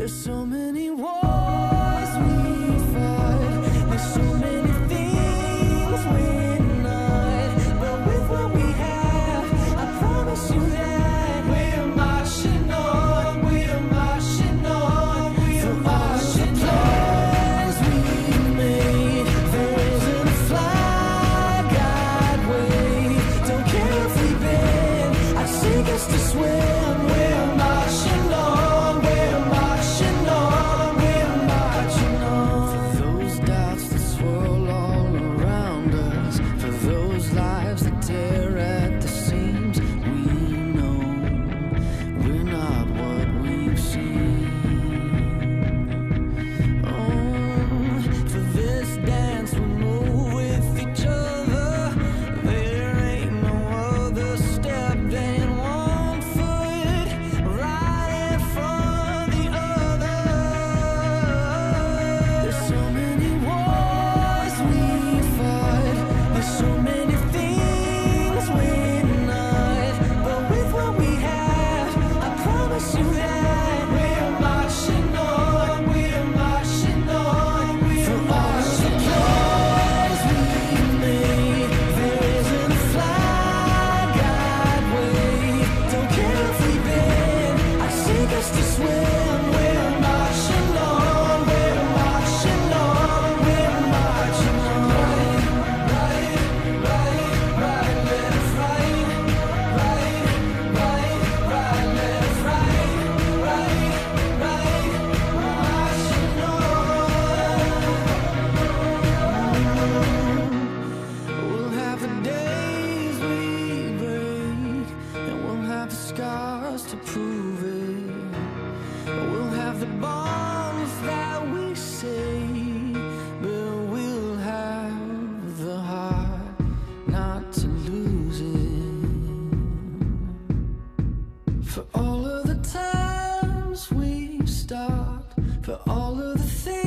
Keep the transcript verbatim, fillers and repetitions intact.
There's so many wars we fight, there's so many things we're not, but with what we have, I promise you that we're marching on, we're marching on, we're marching on. We made, there isn't a flag I'd wave. Don't care if we bend, I'd sink us to swim. We're marching on, we're marching on, we're marching on. For those doubts that swirl all around us, for those lives that tear at the seams, we know we're not what we've seen. Oh, for this dance we move with each other. There ain't no other step than one foot right in front of the other. There's so many wars we fight, there's so many things we're not, but with what we have, I promise you that we're marching on, we're marching on, we're marching on. We made, there isn't a flag I'd wave. Don't care if we bend, I'd sink us to swim. We're marching on, we're marching on, we're marching on. Right, right, right, left, right, right, right, right, left, right, right, right, marching on. We'll have the days we break, and we'll have the scars to prove it. We'll have the bombs that we say, but we'll have the heart not to lose it. For all of the times we've stopped, for all of the things